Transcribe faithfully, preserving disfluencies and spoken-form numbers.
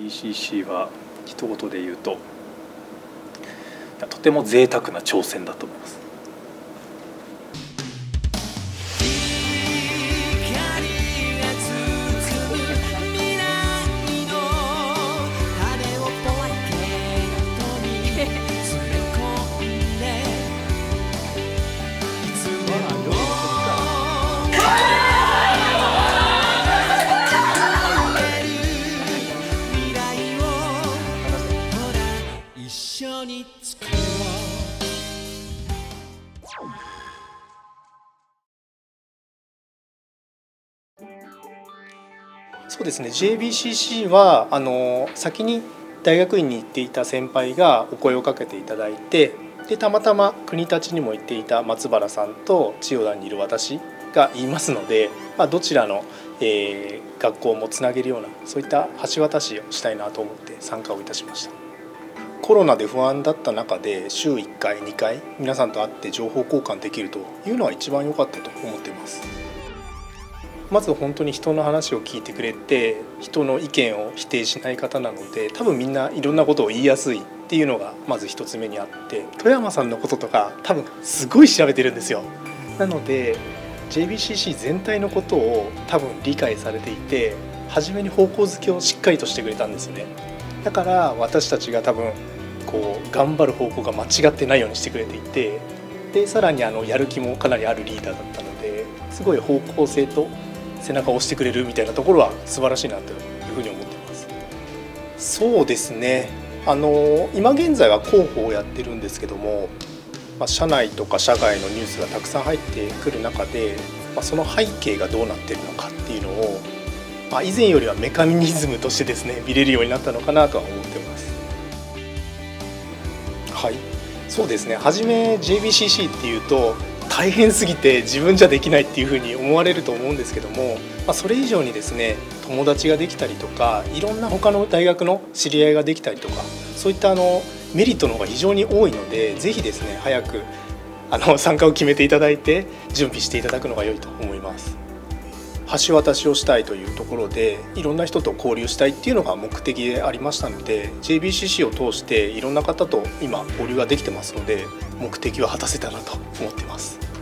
ビーシーシー は一言で言うと、とても贅沢な挑戦だと思います。そうですね、ジェイビーシーシー はあの先に大学院に行っていた先輩がお声をかけていただいて、でたまたま国立にも行っていた松原さんと千代田にいる私が言いますので、まあ、どちらの、えー、学校もつなげるようなそういった橋渡しをしたいなと思って参加をいたしました。コロナで不安だった中で週いっかいにかい皆さんと会って情報交換できるというのは一番良かったと思っています。まず本当に人の話を聞いてくれて、人の意見を否定しない方なので、多分みんないろんなことを言いやすいっていうのがまず一つ目にあって、富山さんのこととか多分すごい調べてるんですよ。なので ジェイビーシーシー 全体のことを多分理解されていて、初めに方向づけをしっかりとしてくれたんですよね。だから私たちが多分こう頑張る方向が間違ってないようにしてくれていて、でさらにあのやる気もかなりあるリーダーだったので、すごい方向性と背中を押してくれるみたいなところは素晴らしいなというふうに思っています。そうですね、あの今現在は広報をやってるんですけども、まあ、社内とか社外のニュースがたくさん入ってくる中で、まあ、その背景がどうなってるのかっていうのを、まあ、以前よりはメカニズムとしてですね見れるようになったのかなとは思ってます。はい、そうですね、初め ジェイビーシーシー っていうと大変すぎて自分じゃできないっていうふうに思われると思うんですけども、まあ、それ以上にですね友達ができたりとか、いろんな他の大学の知り合いができたりとか、そういったあのメリットの方が非常に多いので、ぜひですね早くあの参加を決めていただいて準備していただくのが良いと思います。橋渡しをしたいというところで、いろんな人と交流したいっていうのが目的でありましたので、 ジェイビーシーシー を通していろんな方と今交流ができてますので、目的は果たせたなと思っています。